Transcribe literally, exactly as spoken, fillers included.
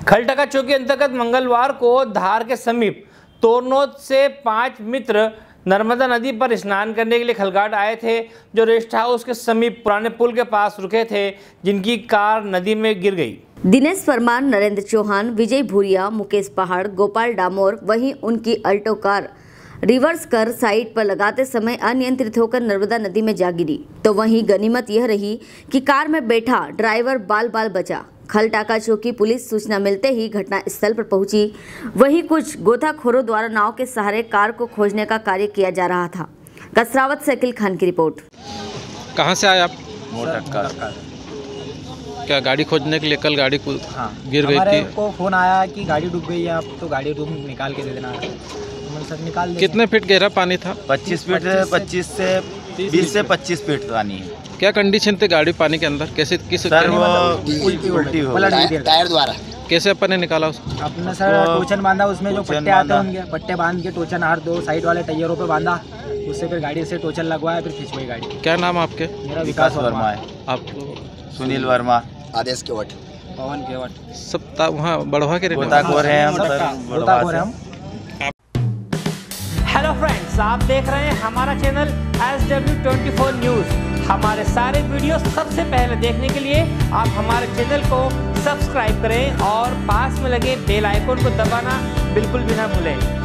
खलटका चौकी अंतर्गत मंगलवार को धार के समीप तोरनोद से पांच मित्र नर्मदा नदी पर स्नान करने के लिए खलघाट आए थे, जो रेस्ट हाउस के समीप पुराने पुल के पास रुके थे, जिनकी कार नदी में गिर गई। दिनेश परमार, नरेंद्र चौहान, विजय भूरिया, मुकेश पहाड़, गोपाल डामोर, वहीं उनकी अल्टो कार रिवर्स कर साइड पर लगाते समय अनियंत्रित होकर नर्मदा नदी में जा गिरी। तो वहीं गनीमत यह रही कि कार में बैठा ड्राइवर बाल बाल बचा। खलटाका चौकी पुलिस सूचना मिलते ही घटना स्थल पर पहुंची। वहीं कुछ गोताखोरों द्वारा नाव के सहारे कार को खोजने का कार्य किया जा रहा था। कसरावत से अकील खान की रिपोर्ट। कहां से आए आप? मोटक्का। क्या गाड़ी खोजने के लिए कल गाड़ी को हाँ, गिर गई थी? को फोन आया कि गाड़ी डूब गई है, आप तो गाड़ी तुम निकाल के दे देना। तो सर निकाल दे। कितने फीट गहरा पानी था? पच्चीस फीट पच्चीस से बीस से पच्चीस फीट पानी है। क्या कंडीशन थी गाड़ी पानी के अंदर? कैसे किस सर वो उल्टी उल्टी हो गई टायर द्वारा। कैसे अपन ने निकाला उसको? अपने सर टोचन बांधा, उसमें जो पट्टे आते होंगे पट्टे बांध के टोचन हर दो साइड वाले टायरों पे बांधा, उससे फिर गाड़ी से टोचन लगवाया, फिर खिंचवाई गाड़ी। क्या नाम आपके? मेरा विकास वर्मा है। आपको? सुनील वर्मा, आदेश केवट, पवन केवट, सब वहाँ बढ़वा के गोताखोर हैं हम सर, गोताखोर हैं हम। हेलो फ्रेंड्स, आप देख रहे हैं हमारा channel S W twenty four news. हमारे सारे वीडियो सबसे पहले देखने के लिए आप हमारे चैनल को सब्सक्राइब करें और पास में लगे बेल आइकन को दबाना बिल्कुल भी ना भूलें।